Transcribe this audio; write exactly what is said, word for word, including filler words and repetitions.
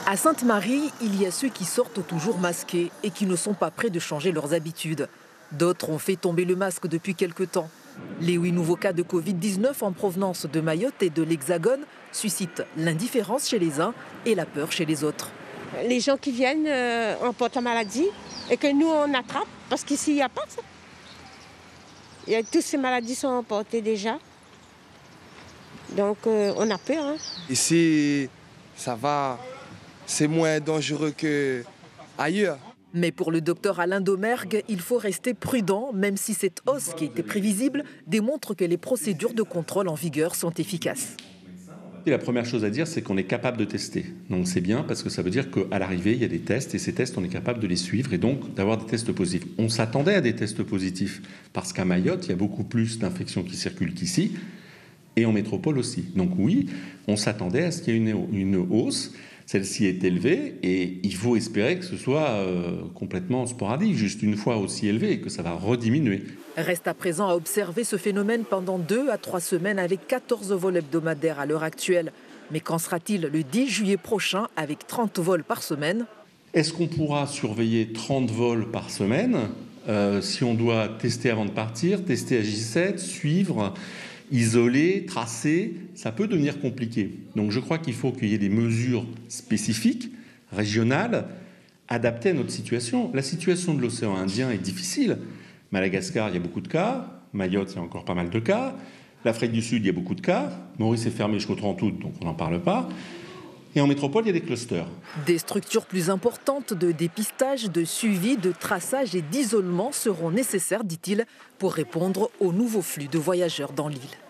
À Sainte-Marie, il y a ceux qui sortent toujours masqués et qui ne sont pas prêts de changer leurs habitudes. D'autres ont fait tomber le masque depuis quelque temps. Les huit nouveaux cas de Covid dix-neuf en provenance de Mayotte et de l'Hexagone suscitent l'indifférence chez les uns et la peur chez les autres. Les gens qui viennent euh, emportent la maladie et que nous on attrape parce qu'ici il n'y a pas ça. Il y a, toutes ces maladies sont emportées déjà. Donc euh, on a peur. Hein. Ici, ça va, c'est moins dangereux qu'ailleurs. Mais pour le docteur Alain Domergue, il faut rester prudent, même si cette hausse qui était prévisible démontre que les procédures de contrôle en vigueur sont efficaces. Et la première chose à dire, c'est qu'on est capable de tester. Donc c'est bien parce que ça veut dire qu'à l'arrivée, il y a des tests et ces tests, on est capable de les suivre et donc d'avoir des tests positifs. On s'attendait à des tests positifs parce qu'à Mayotte, il y a beaucoup plus d'infections qui circulent qu'ici et en métropole aussi. Donc oui, on s'attendait à ce qu'il y ait une, une hausse. Celle-ci est élevée et il faut espérer que ce soit euh, complètement sporadique, juste une fois aussi élevé et que ça va rediminuer. Reste à présent à observer ce phénomène pendant deux à trois semaines avec quatorze vols hebdomadaires à l'heure actuelle. Mais qu'en sera-t-il le dix juillet prochain avec trente vols par semaine? Est-ce qu'on pourra surveiller trente vols par semaine euh, si on doit tester avant de partir, tester à J sept, suivre, isoler, tracer? Ça peut devenir compliqué. Donc je crois qu'il faut qu'il y ait des mesures spécifiques, régionales, adaptées à notre situation. La situation de l'océan Indien est difficile. Madagascar, il y a beaucoup de cas. Mayotte, il y a encore pas mal de cas. L'Afrique du Sud, il y a beaucoup de cas. Maurice est fermé jusqu'au trente août, donc on n'en parle pas. Et en métropole, il y a des clusters. Des structures plus importantes de dépistage, de suivi, de traçage et d'isolement seront nécessaires, dit-il, pour répondre au nouveau flux de voyageurs dans l'île.